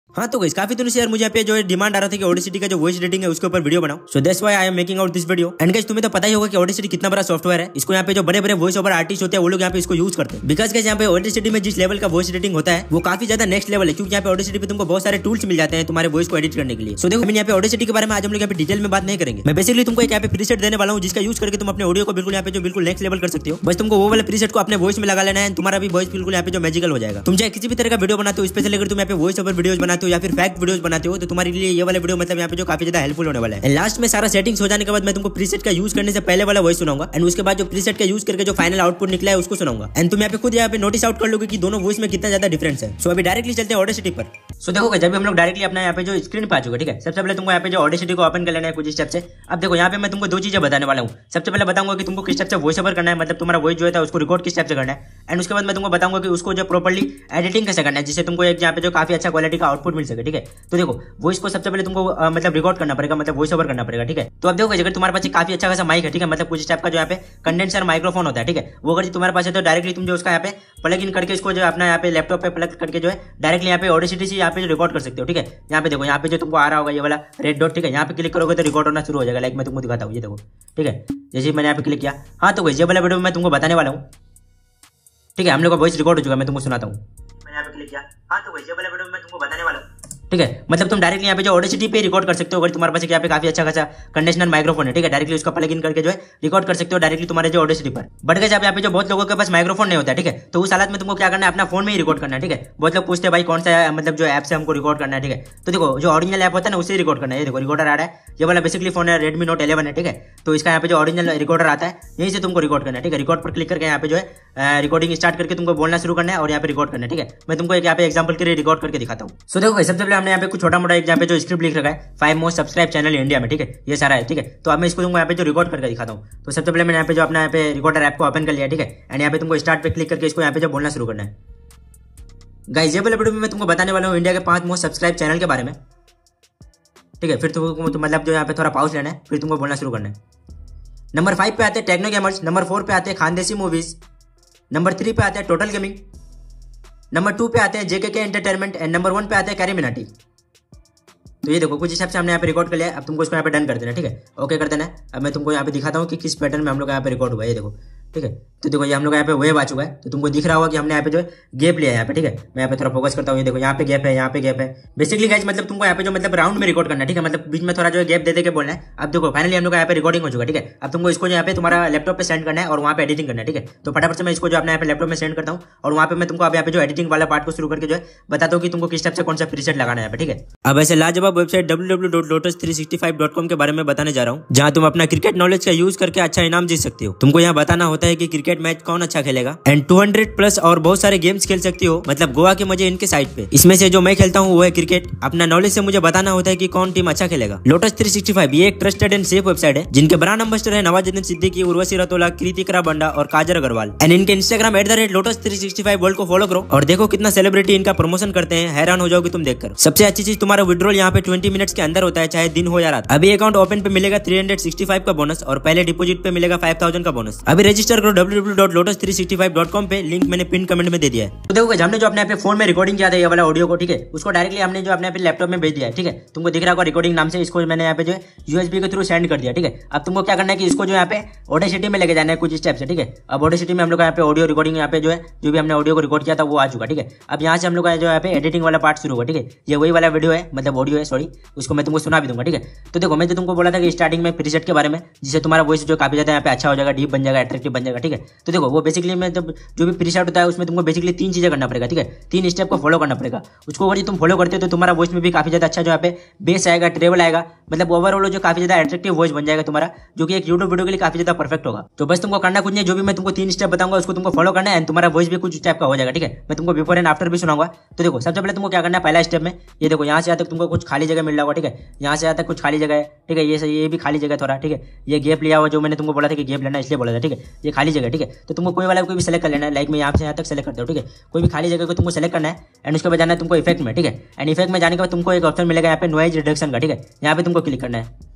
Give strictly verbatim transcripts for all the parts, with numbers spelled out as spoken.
हाँ तो गाइस काफी दिनों से यार मुझे यहाँ पे जो है डिमांड आ रहा था कि ऑडेसिटी का जो वॉइस एडिटिंग है उसके ऊपर वीडियो बनाओ। So that's why I am making out this video. And guys तुम्हें तो पता ही होगा कि ऑडेसिटी कितना बड़ा सॉफ्टवेयर है। इसको यहाँ पे जो बड़े बड़े वॉइस ओवर आर्टिस्ट होते हैं वो लोग यहाँ पे इसको यूज करते हैं। बिकॉज गाइस यहाँ पे ऑडेसिटी में जिस लेवल का वॉइस एडिटिंग होता है वो काफी ज्यादा नेक्स्ट लेवल है, क्योंकि यहाँ पे ऑडेसिटी पे तुमको बहुत सारे टूल्स मिल जाते हैं तुम्हारे वॉइस को एडिट करने के लिए। सो देखो मैं यहाँ पे ऑडेसिटी के बारे में आज हम लोग यहाँ पे डिटेल में बात नहीं करेंगे। मैं बेसिकली तुमको एक यहाँ पे प्रीसेट देने वाला हूँ जिसका यूज करके तुम अपने ऑडियो को बिल्कुल यहाँ पे जो बिल्कुल नेक्स्ट लेवल कर सकते हो। बस तुमको वो वाले प्रीसेट को अपने वॉइस में लगा लेना है, तुम्हारा भी वॉइस बिल्कुल यहाँ पे जो मैजिकल हो जाएगा। तुम चाहे किसी भी तरह का वीडियो बनाते हो, स्पेशली अगर तुम यहाँ पे वॉइस ओवर वीडियोस बनाते हो या फिर फैक्ट वीडियोस बनाते हो तो तुम्हारे लिए ये वाला वीडियो मतलब यहाँ पे जो काफी ज्यादा हेल्पफुल होने वाला है। लास्ट में सारा सेटिंग्स हो जाने के बाद मैं तुमको प्रीसेट का यूज करने से पहले वाला वॉइस सुनाऊंगा एंड उसके बाद जो प्रीसेट का यूज करके जो फाइनल आउटपुट निकला है उसको सुनाऊंगा। एंड तुम यहाँ पे खुद यहाँ पे नोटिस आउट कर लोगे कि दोनों वॉइस में कितना ज्यादा डिफरेंस है। सो अभी डायरेक्टली चलते हैं ऑडेसिटी पर। सो देखो जब हम लोग डायरेक्टली अपना यहाँ पे जो स्क्रीन पे आ चुके, ठीक है। सबसे पहले तुमको यहाँ पे जो ऑडेसिटी को ओपन कर लेना है कुछ स्टेप से। अब देखो यहाँ पे मैं तुमको दो चीजें बताने वाला हूँ। सबसे पहले बताऊंगा कि तुमको किस स्टेप से वॉइस ओवर करना है, मतलब तुम्हारा वॉइस जो है उसको रिकॉर्ड किस स्टेप से करना है। एंड उसके बाद मैं तुमको बताऊंगा कि उसको जो प्रॉपर्ली एडिटिंग कैसे करना है जिससे तुमको एक यहाँ पे जो काफी अच्छा क्वालिटी का आउटपुट मिल सके, ठीक है। तो देखो वॉइस को सबसे पहले तुमको मतलब रिकॉर्ड करना पड़ेगा, मतलब वॉइस ओवर करना पड़ेगा, ठीक है। तो अब देखो अगर तुम्हारे पास काफी अच्छा खासा माइक है, ठीक है, मतलब कुछ टाइप का जो यहाँ पे कंडेंसर माइक्रोफोन होता है, ठीक है, वो अगर तुम्हारे पास है तो डायरेक्टली तुम जो उसका यहाँ पे प्लग इन करके इसको जो अपना यहाँ पे लैपटॉप पे प्लग करके जो है डायरेक्टली यहाँ पे ऑडेसिटी से यहाँ पे रिकॉर्ड कर सकते हो, ठीक है। यहाँ पे देखो यहाँ पे जो तुमको आ रहा होगा ये वाला रेड डॉट, ठीक है, यहाँ पे क्लिक करोगे तो रिकॉर्ड होना शुरू हो जाएगा। लाइक मैं तुमको दिखाता हूँ, ये देखो, ठीक है, जैसे मैंने यहाँ पे क्लिक किया। हाँ तो ये वाला वीडियो मैं तुमको बताने वाला हूँ, ठीक है। हम लोग का वॉइस रिकॉर्ड हो चुका है, मैं तुमको सुनाता हूँ। मैंने यहाँ पे क्लिक किया। हाँ तो ये वाला वीडियो मैं तुमको बताने वाला हूँ, ठीक है। मतलब तुम डायरेक्टली यहाँ पे जो ऑडेसिटी पे रिकॉर्ड कर सकते हो अगर तुम्हारे पास यहाँ पे काफी अच्छा खासा कंडेंसर माइक्रोफोन है, ठीक है। डायरेक्टली उसका प्लग इन करके जो है रिकॉर्ड कर सकते हो डायरेक्टली तुम्हारे जो ऑडेसिटी पर। बट गाइस यहाँ पे जो बहुत लोगों के पास माइक्रोफोन नहीं होता है, ठीक है, तो उस हालत में तुमको क्या करना है, अपना फोन में ही रिकॉर्ड करना है, ठीक है। बहुत लोग पूछते हैं भाई कौन सा मतलब जो ऐप से हमको रिकॉर्ड करना है, ठीक है। तो देखो जो ओरिजिनल ऐप होता है ना उससे रिकॉर्ड करना है। ये देखो रिकॉर्डर आ रहा है, ये वाला बेसिकली फोन है रेडमी नोट इलेवन है, ठीक है। तो इसका यहाँ पे जो ओरिजिनल रिकॉर्डर आता है यहीं से तुमको रिकॉर्ड करना है, ठीक है। रिकॉर्ड पर क्लिक करके यहाँ पे जो है रिकॉर्डिंग स्टार्ट करके तुमको बोलना शुरू करना है और यहाँ पे रिकॉर्ड करना है, ठीक है। मैं तुमको एक यहाँ पे एग्जाम्पल के लिए रिकॉर्ड करके दिखाता हूँ। सो देखो सबसे पहले हमने यहाँ पे कुछ छोटा मोटा एक यहाँ पे जो स्क्रिप्ट लिख रखा है, five most subscribe channel India में, ठीक है, ये सारा है, ठीक है। तो अब मैं इसको तुमको यहाँ पे जो रिकॉर्ड करके दिखाता हूँ। तो सबसे पहले मैंने यहाँ पे जो अपना यहाँ पे रिकॉर्डर ऐप को ओपन कर लिया, ठीक है। एंड यहाँ पे तुमको स्टार्ट पे क्लिक करके इसको यहाँ पे जो बोलना शुरू करना है। गाइस ये वाले वीडियो में मैं तुमको बताने वाला हूँ इंडिया के पांच मोस्ट सब्सक्राइब चैनल के बारे में, ठीक है। फिर तुमको तो मतलब जो यहाँ पे थोड़ा पाउस लेना है, फिर तुमको बोलना शुरू करना है। नंबर फाइव पे आते हैं टेक्नो गेमर्स, नंबर फोर पे आते हैं खानदेसी मूवीज, नंबर थ्री पे आते हैं टोटल गेमिंग, नंबर टू पे आते हैं जेके के एंटरटेनमेंट एंड नंबर वन पे आते हैं कैरी मिनाटी। तो ये देखो कुछ हिसाब से हमने यहाँ पे रिकॉर्ड कर लिया। अब तुमको इसको यहाँ पे डन कर देना, ठीक है, ओके कर देना है। अब मैं तुमको यहाँ पे दिखाता हूँ कि किस पैटर्न में हम लोग यहाँ पे रिकॉर्ड हुआ है, ये देखो, ठीक है। तो देखो ये हम लोग यहाँ पे वेव आ चुका है, तो तुमको दिख रहा होगा कि हमने यहाँ पे जो गैप लिया है यहाँ पे, ठीक है। मैं यहाँ पे थोड़ा फोकस करता हूँ, ये देखो यहाँ पे गैप है, यहाँ पे गैप है। बेसिकली गाइस मतलब तुमको यहाँ पे जो मतलब राउंड में रिकॉर्ड करना है, ठीक है, मतलब बीच में थोड़ा जो गैप दे दे के बोलना है। अब देखो फाइनली हम लोग यहाँ पे रिकॉर्डिंग हो चुका है, ठीक है। अब तुमको इसको यहाँ पे तुम्हारा लैपटॉप पे सेंड करना है और वहाँ पे एडिटिंग करना है, ठीक है। तो फटाफट से मैं इसको जो अपने यहाँ पे लैपटॉप में सेंड करता हूँ और वहाँ पे मैं तुमको अब यहाँ पे जो एडिटिंग वाला पार्ट को शुरू करके जो है बताता हूँ कि तुमको किस टाइप से कौन सा प्रीसेट लगाना है यहाँ पे, ठीक है। अब ऐसे लाजवाब website W W W dot lotus three sixty five dot com के बारे में बताने जा रहा हूँ, जहाँ तुम अपना क्रिकेट नॉलेज का यूज करके अच्छा इनाम जीत सकते हो। तुमको यहाँ बताना होता है कि क्रिकेट मैच कौन अच्छा खेलेगा एंड टू हंड्रेड प्लस और बहुत सारे गेम्स खेल सकती हो, मतलब गोवा के मजे इनके साइट पे। इसमें से जो मैं खेलता हूँ वो है क्रिकेट। अपना नॉलेज से मुझे बताना होता है कि कौन टीम अच्छा खेलेगा। लोटस थ्री सिक्सटी फाइव ये एक ट्रस्टेड एंड सेफ वेबसाइट है जिनके ब्रांड एम्बेसडर है नवाजुद्दीन सिद्दीकी, उर्वशी रतोला, कृतिका बंडा और काजर अग्रवाल। एंड इनके Instagram at the rate lotus three sixty five world को फॉलो करो और देखो कितना सेलिब्रिटी इनका प्रमोशन करते हैं, हैरान हो जाओगे तुम देखकर। सबसे अच्छी चीज तुम्हारा विड्रॉल यहाँ पे ट्वेंटी मिनट्स के अंदर होता है, चाहे दिन हो या रात। अभी अकाउंट ओपन पे मिलेगा थ्री हंड्रेड सिक्सटी फाइव का बोनस और पहले डिपोजिट पे मिलेगा फाइव थाउजेंड का बोनस। अभी रजिस्टर करो W W W dot lotus three sixty five dot com पे, लिंक मैंने पिन कमेंट में दे दिया है। तो देखो हमने जो अपने पे फोन में रिकॉर्डिंग किया था ये वाला ऑडियो को, ठीक है, उसको डायरेक्टली हमने जो अपने पे लैपटॉप में भेज दिया है, ठीक है। तुमको दिख रहा होगा रिकॉर्डिंग नाम से, इसको मैंने यहाँ पे जो है यूएसबी के थ्रू सेंड कर दिया, ठीक है। अब तुमको क्या करना है कि इसको जो यहाँ पे ऑडेसिटी में लेके जाना है कुछ स्टेप से, ठीक है। अब ऑडेसिटी में हम लोग यहाँ पे ऑडियो रिकॉर्डिंग यहाँ पे जो है जो भी हमने ऑडियो को रिकॉर्ड किया था वो आ चुका, ठीक है। अब यहाँ से हम लोग जो यहाँ पे एडिटिंग वाला पार्ट शुरू हुआ, ठीक है। ये वही वाला वीडियो है, मतलब ऑडियो है, सॉरी, उसको मैं तुमको सुना भी दूंगा, ठीक है। तो देखो मैं तो तुमको बोला था कि स्टार्टिंग में प्रीसेट के बारे में, जिससे तुम्हारा वॉइस जो काफी ज्यादा यहाँ पे अच्छा हो जाएगा, डीप बन जाएगा, अट्रैक्टिव बन जाएगा, ठीक है। तो देखो वो बेसिकली में जब जो भी प्रीसेट होता है उसमें तुमको बेसिकली तीन चीजें करना पड़ेगा, ठीक है। तीन स्टेप को फॉलो करना पड़ेगा। उसको अगर तुम फॉलो करते हो तो तुम्हारा वॉइस में भी काफी ज्यादा अच्छा जो यहाँ पे बेस आएगा, ट्रेवल आएगा, मतलब ओवरऑल जो काफी ज्यादा अट्रैक्टिव वॉइस बन जाएगा तुम्हारा, जो कि एक यूट्यूब वीडियो के लिए काफी ज्यादा परफेक्ट होगा। तो बस तुमको करना कुछ नहीं, जो भी मैं तुमको तीन स्टेप बताऊंगा उसको तुमको फॉलो करना है, तुम्हारा वॉइस भी कुछ टाइप का हो जाएगा, ठीक है। मैं तुमको बिफोर एंड आफ्टर भी सुनाऊंगा। तो देखो सबसे पहले तुमको क्या करना है, पहला स्टेप में ये देखो यहाँ से आता तुमको कुछ खाली जगह मिल रहा होगा, ठीक है। यहाँ से आता कुछ खाली जगह है, ठीक है। ये ये भी खाली जगह थोड़ा, ठीक है। ये गैप लिया हुआ जो मैंने तुमको बोला था कि गैप लेना, इसलिए बोला था, ठीक है। ये खाली जगह, ठीक है। तो तुमको कोई वाला कोई भी सेलेक्ट कर लेना है, लाइक मैं यहाँ से यहाँ तक सेलेक्ट करता हूँ, ठीक है। कोई भी खाली जगह को तुमको सेलेक्ट करना है एंड उसके बाद जाना है तुमको इफेक्ट में, ठीक है। एंड इफेक्ट में जाने के बाद तुमको एक ऑप्शन मिलेगा यहाँ पे नॉइज रिडक्शन का, ठीक है। यहाँ पे तुमको क्लिक करना है।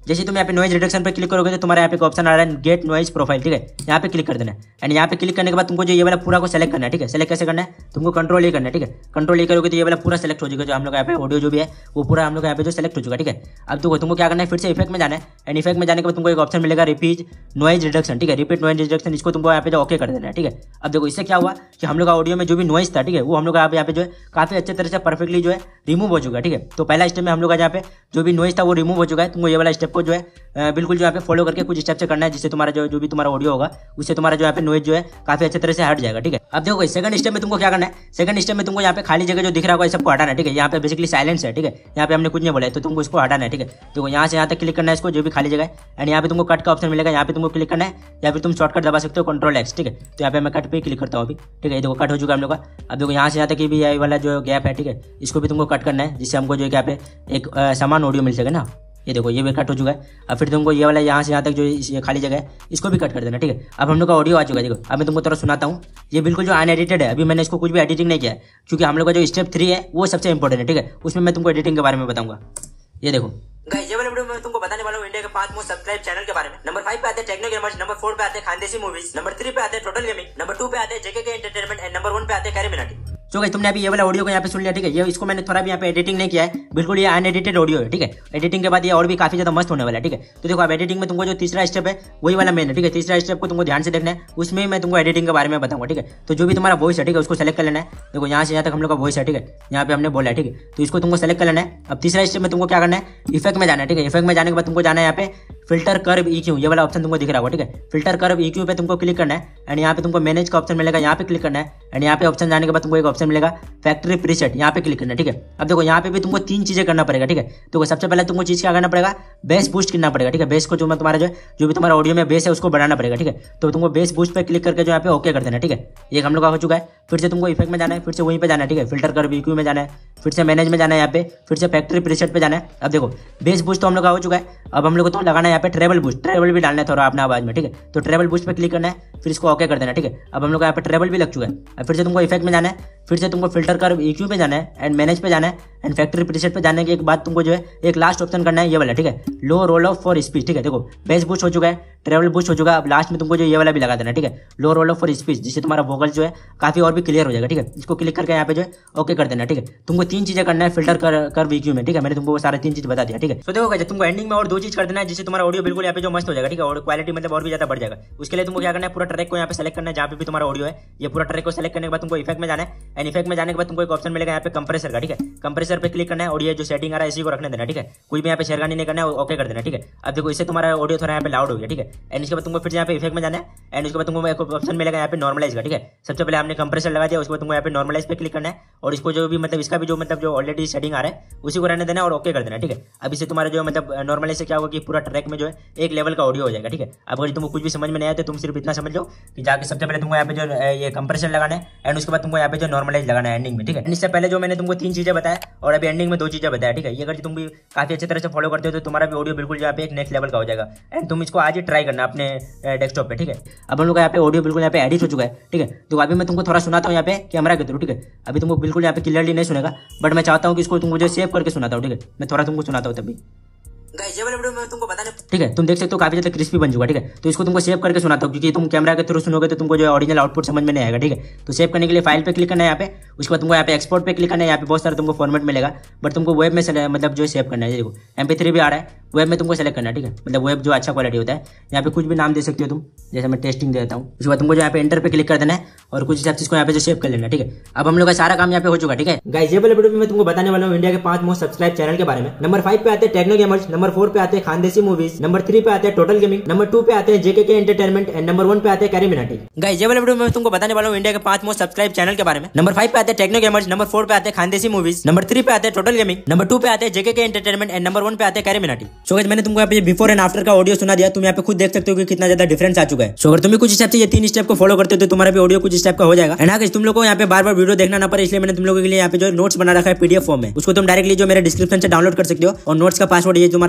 जैसे तुम यहाँ पे नॉइज रिडक्शन पे क्लिक करोगे तो तुम्हारे यहाँ पे ऑप्शन आ रहा है गेट नॉइज प्रोफाइल, ठीक है, यहाँ पे क्लिक कर देना है। एंड यहाँ पे क्लिक करने के बाद तुमको जो ये वाला पूरा को सेलेक्ट करना है, ठीक है। सेलेक्ट कैसे करना है, तुमको कंट्रोल ए करना है, ठीक है। कंट्रोल ए करोगे तो ये वाला पूरा सेलेक्ट हो जाएगा, जो हम लोग यहाँ पे ऑडियो जो भी है वो पूरा हम लोग यहाँ पे जो सेलेक्ट हो चुका, ठीक है। अब तुमको तुमको क्या करना है, फिर से इफेक्ट में जाना है। एंड इफेक्ट में जाने के बाद तुमको एक ऑप्शन मिलेगा रिपीट नॉइज रिडक्शन, ठीक है, रिपीट नॉइज रिडक्शन, इसको तुमको यहाँ पे जो ओके कर देना है, ठीक है। अब देखो इससे क्या हुआ कि हम लोग का ऑडियो में जो भी नॉइज था, ठीक है, वो हम लोग यहाँ पे यहाँ पे जो है काफी अच्छे तरह से परफेक्टली जो है रिमूव हो चुका है, ठीक है। तो पहला स्टेप में हम लोग का यहाँ पे जो भी नॉइज था वो रिमूव हो चुका है। तुमको ये वाला स्टेप को जो है बिल्कुल जो यहाँ पे फॉलो करके कुछ स्टेप से करना है, जिससे तुम्हारा जो जो भी तुम्हारा ऑडियो होगा उससे तुम्हारा जो यहाँ पे नॉइज जो है काफी अच्छे तरह से हट जाएगा, ठीक है। अब देखो सेकंड स्टेप में तुमको क्या करना है, सेकंड स्टेप में तुमको यहाँ पे खाली जगह जो दिख रहा होगा सबको हटाना है, ठीक है। यहाँ पे बेसिकली साइलेंस है, ठीक है, यहाँ पे हमने कुछ नहीं बोला है तो तुमको इसको हटाना है, ठीक है। देखो यहाँ से यहाँ तक क्लिक करना है इसको, जो भी खाली जगह है। एंड यहाँ पे तुमको कट का ऑप्शन मिलेगा, यहाँ पे तुमको क्लिक करना है, या फिर तुम शॉर्टकट दबा सकते हो कंट्रोल एक्स, ठीक है। तो यहाँ पे मैं कट पे क्लिक करता हूँ अभी, ठीक है। देखो कट हो चुका हम लोग का। अब देखो यहाँ से यहाँ तक भी ये वाला जो गैप है, ठीक है, इसको भी तुमको कट करना है, जिससे हमको जो यहाँ पे एक समान ऑडियो मिल सके ना। ये देखो ये भी कट हो चुका है। अब फिर तुमको ये वाला यहाँ से यहाँ तक जो ये खाली जगह है इसको भी कट कर देना, ठीक है। अब हम लोग का ऑडियो आ चुका है। देखो अब मैं तुमको थोड़ा सुनाता हूँ, ये बिल्कुल जो अनएडिटेड है, अभी मैंने इसको कुछ भी एडिटिंग नहीं किया है, क्योंकि हम लोग का जो स्टेप थ्री है वो सबसे इंपॉर्टेंट है, ठीक है। उसमें मैं तुमको एडिटिंग के बारे में बताऊंगा। ये देखो गाइस, ये वाला वीडियो में तुमको बताने वाला हूँ इंडिया के पांच मोस्ट सब्सक्राइब चैनल के बारे में। नंबर फाइव पे आते हैं टेक्नो गेमर्स, नंबर फोर पे आते हैं खानदेशी मूवीज, नंबर थ्री पे आते हैं टोटल गेमिंग, नंबर टू पे आते हैं जेके के एंटरटेनमेंट एंड नंबर वन पे आते हैं कैरी मिनाटी। तो गाइस तुमने अभी ये वाला ऑडियो को यहाँ पे सुन लिया, ठीक है। ये इसको मैंने थोड़ा भी यहाँ पे एडिटिंग नहीं किया है, बिल्कुल ये अनएडिटेड ऑडियो है, ठीक है। एडिटिंग के बाद ये और भी काफी ज्यादा मस्त होने वाला है, ठीक है। तो देखो अब एडिटिंग में तुमको जो तीसरा स्टेप है वही वाला मेन है, ठीक है। तीसरा स्टेप को तुमको ध्यान से देखना है, उसमें मैं तुमको एडिटिंग के बारे में बताऊंगा, ठीक है। तो जो भी तुम्हारा वॉइस है, ठीक है, उसको सेलेक्ट कर लेना है। देखो यहाँ से यहाँ तक हम लोग का वॉइस है, ठीक है, यहाँ पे हमने बोला है, ठीक है। तो इसको तुमको सेलेक्ट कर लेना है। अब तीसरा स्टेप में तुमको क्या करना है, इफेक्ट में जाना है, ठीक है। इफेक्ट में जाने के बाद तुमको जाना है यहाँ पे फिल्टर कर्व ईक्यू, ये वाला ऑप्शन तुमको दिख रहा होगा, ठीक है। फिल्टर कर्व ईक्यू पे तुमको क्लिक करना है। एंड यहाँ पे तुमको मैनेज का ऑप्शन मिलेगा, यहाँ पे क्लिक करना है। एंड यहाँ पे ऑप्शन जाने के बाद तुमको एक ऑप्शन मिलेगा फैक्ट्री प्रीसेट, यहाँ पे क्लिक करना है, ठीक है। अब देखो यहाँ पे भी तुमको तीन चीजें करना पड़ेगा, ठीक है। तो सबसे पहले तुमको चीज क्या करना पड़ेगा, बेस बूस्ट करना पड़ेगा, ठीक है। बेस को जो तुम्हारा जो जो भी तुम्हारा ऑडियो में बेस है उसको बढ़ाना पड़ेगा, ठीक है। तो तुमको बेस बूस्ट पे क्लिक करके जो यहाँ पे ओके कर देना, ठीक है। ये हम लोग का हो चुका है। फिर से तुमको इफेक्ट में जाना है, फिर से वहीं पे जाना है, ठीक है। फिल्टर कर्व ईक्यू में जाना है, फिर से मैनेज में जाना है, यहाँ पे फिर से फैक्ट्री प्रीसेट पे जाना है। अब देखो बेस बूस्ट तो हम लोग का हो चुका है। अब हम लोग को तो लगाना है यहाँ पे ट्रेवल बूस्ट, ट्रेवल भी डालना है थोड़ा अपना आवाज में, ठीक है। तो ट्रेवल बूस्ट पे क्लिक करना है, फिर इसको ओके कर देना, ठीक है। अब हम लोग यहाँ पे ट्रेवल भी लग चुका है। अब फिर से तुमको इफेक्ट में जाना है, फिर से तुमको फिल्टर कर्व ईक्यू पे जाना है, एंड मैनेज पे जाना है, एंड फैक्ट्री प्रीसेट पे जाने के बाद तुमको जो है एक लास्ट ऑप्शन करना है ये वाला, ठीक है, low roll off for speech, ठीक है। देखो बेस बूस्ट हो चुका है, ट्रेवल बूस्ट हो चुका है। अब लास्ट में तुमको जो ये वाला भी लगा देना, ठीक है, low roll off for speech, जिससे तुम्हारा वोकल जो है काफी और भी क्लियर हो जाएगा, ठीक है। इसको क्लिक करके यहाँ पे जो है ओके कर देना, ठीक है। तुमको तीन चीजें करना है फिल्टर कर्व ईक्यू में, ठीक है। मैंने तुमको वो सारे तीन चीज बता दिया, ठीक है। तो देखो गाइस तुमको एंडिंग में और दो चीज कर देना है, जिससे तुम्हारा ऑडियो बिल्कुल यहाँ पे जो मस्त हो जाएगा, ठीक है, और क्वालिटी मतलब और भी ज्यादा बढ़ जाएगा। उसके लिए तुमको क्या करना है, पूरा ट्रैक को यहाँ पे सेलेक्ट करना है, जहाँ पे भी तुम्हारा ऑडियो है, ये पूरा ट्रैक को सेलेक्ट करने के बाद तुमको इफेक्ट में जाना है। एंड इफेक्ट में जाने के बाद तुमको एक ऑप्शन मिलेगा यहाँ पे कंप्रेसर का, ठीक है। कंप्रेसर पे क्लिक करना है और ये जो सेटिंग आ रहा है इसी को रखने देना, ठीक है। कोई भी यहाँ पे शेरगानी नहीं करना है, ओके कर देना, ठीक है। अब देखो इससे तुम्हारा ऑडियो थोड़ा यहाँ पे लाउड हो गया, ठीक है। एंड इसके बाद तुमको फिर यहाँ पे इफेक्ट में जाना है। एंड उसके बाद तुमको एक ऑप्शन मिलेगा यहाँ पे नॉर्मलाइज का, ठीक है। सबसे पहले आपने कंप्रेसर लगा दिया, उसके बाद तुमको यहाँ पे नॉर्मलाइज पे क्लिक करना है, और इसको जो भी मतलब इसका भी जो मतलब जो ऑलरेडी सेटिंग आ रहा है उसी को रहने देना और ओके कर देना, ठीक है। अब इससे तुम्हारा जो मतलब नॉर्मलाइज से क्या होगा कि पूरा ट्रैक में जो है एक लेवल का ऑडियो हो जाएगा, ठीक है। अब अगर तुमको कुछ भी समझ में नहीं आया तो तुम सिर्फ इतना समझ लो कि जाके सबसे पहले तुमको यहाँ पे जो ये कंप्रेसर लगाना है, एंड उसके बाद तुमको यहाँ पे जो नॉर्मलाइज लगाना है एंडिंग में, ठीक है। इससे पहले जो मैंने तुमको तीन चीजें बताया और अभी एंडिंग में दो चीजें बताया, ठीक है। ये अगर तुम भी काफी अच्छी तरह से फॉलो करते हो तो तुम्हारा भी ऑडियो बिल्कुल यहाँ पे एक नेक्स्ट लेवल का हो जाएगा। एंड तुम इसको आज ही ट्राई करना अपने डेस्कटॉप पे, ठीक है। अब हम लोग यहाँ पे ऑडियो बिल्कुल यहाँ पे एडिट हो चुका है, ठीक है। तो अभी मैं तुमको थोड़ा सुनाता हूँ यहाँ पे कैमरा के थ्रू, ठीक है। अभी तुमको बिल्कुल यहाँ पे क्लियरली नहीं सुनेगा, बट मैं चाहता हूँ कि इसको तुम मुझे सेव करके सुनाता हूँ, ठीक है। मैं थोड़ा तुमको सुनाता हूँ तभी गाइस, ये वाला वीडियो में तुमको बताने, ठीक है। तुम देख सकते हो काफी ज्यादा क्रिस्पी बन चुका, ठीक है। तो इसको तुमको सेव करके सुनाता हूँ, क्योंकि तुम कैमरा के थ्रू सुनोगे तो तुमको जो ओरिजिनल आउटपुट समझ में नहीं आएगा, ठीक है। तो सेव करने के लिए फाइल पे क्लिक करना है यहाँ पे, उसके बाद तुमको यहाँ पे एक्सपोर्ट पे क्लिक करना है। यहाँ पे बहुत सारा तुमको फॉर्मेट मिलेगा, बट तुमको वेब में मतलब जो सेव करना है। देखो एम पी थ्री भी आ रहा है, वेब में तुमको सेलेक्ट करना है, ठीक है। मतलब वेब जो अच्छा क्वालिटी होता है, यहाँ पे कुछ भी नाम दे सकते हो तुम, जैसे मैं टेस्टिंग दे देता हूँ। उसके बाद तुमको यहाँ पे एंटर पे क्लिक कर देना है और कुछ हिसाब से इसको यहाँ पे जो सेव कर लेना, ठीक है। अब हम लोग का सारा काम यहाँ पे हो चुका, ठीक है। गाइस, ये वाले वीडियो में मैं तुमको बताने वाला हूँ इंडिया के पांच मोस्ट सब्सक्राइब चैनल के बारे में। नंबर फाइव पे आते हैं टेक्नो गेमर्स, नंबर फोर पे आते हैं खानदेशी मूवीज, नंबर थ्री पे आते हैं टोटल गेमिंग, नंबर टू पे आते हैं जेके के एंटरटेनमेंट, एंड नंबर वन पे आते हैं कैरी मिनाटी। गाइस, ये वाले वीडियो में तुमको बताने वाला हूँ इंडिया के पांच मोस्ट सब्सक्राइब चैनल के बारे में। नंबर फाइव पे आते हैं टेक्नो गेमर्स, नंबर फोर पे आते हैं खानदेशी मूवीज, नंबर थ्री पे आते हैं टोटल गेमिंग, नंबर टू पे आते हैं जेके के एंटरटेनमेंट, एंड नंबर वन पे आते हैं कैरी मिनाटी। सो गाइस, मैंने तुमको यहाँ पे बिफोर एंड आफ्टर का ऑडियो सुना दिया, तुम यहाँ पे खुद देख सकते हो कि कितना ज्यादा डिफरेंस आ चुका है। सो अगर तुम्हें कुछ हिसाब से ये तीन स्टेप को फॉलो करते हो तो तुम्हारा भी ऑडियो कुछ स्टेप का हो जाएगा। एंड हाँ, तुम लोग को यहाँ पे बार बार वीडियो देखना ना पड़े, इसलिए मैंने तुम लोगों के लिए यहाँ पे जो नोट्स बना रखा है पीडीएफ फॉर्म में, उसको तुम डायरेक्टली जो मेरे डिस्क्रिप्शन से डाउनलोड कर सकते हो। और नोट्स का पासवर्ड ये तुम्हारा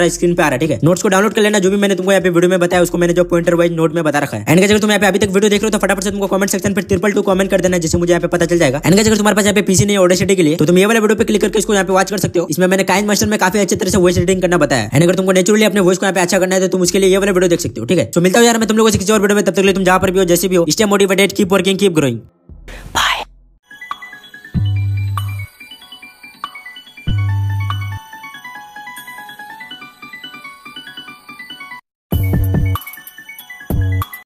तुम्हारा स्क्रीन पे आ रहा है, ठीक है। नोट्स को डाउनलोड कर लेना, जो भी मैंने तुमको यहाँ पे वीडियो में बताया उसको मैंने जो पॉइंटर वाइज नोट में बता रखा है। एंड अगर तुम यहाँ पे अभी तक वीडियो देख रहे हो तो फटाफट से तुमको कमेंट सेक्शन पर ट्रिपल टू कमेंट कर देना, जिससे मुझे यहाँ पे पता चल जाएगा। एंड अगर तुम्हारे पास यहाँ पे पीसी नहीं है ऑडेसिटी के लिए तो तुम ये वाला वीडियो पे क्लिक करके इसको यहाँ पे वॉच कर सकते हो। इसमें मैंने काइन मास्टर में काफी अच्छी तरह से वॉइस एडिटिंग करना बताया है। अगर तुमको नेचुरली अपने वॉइस को यहाँ पे अच्छा करना है तो तुम उसके लिए ये वाला वीडियो देख सकते हो, ठीक है। तो मिलता हूं यार मैं तुम लोगों से किसी और वीडियो में, तब तक के लिए तुम जहां पर भी हो जैसे भी हो, stay motivated, keep working, keep growing.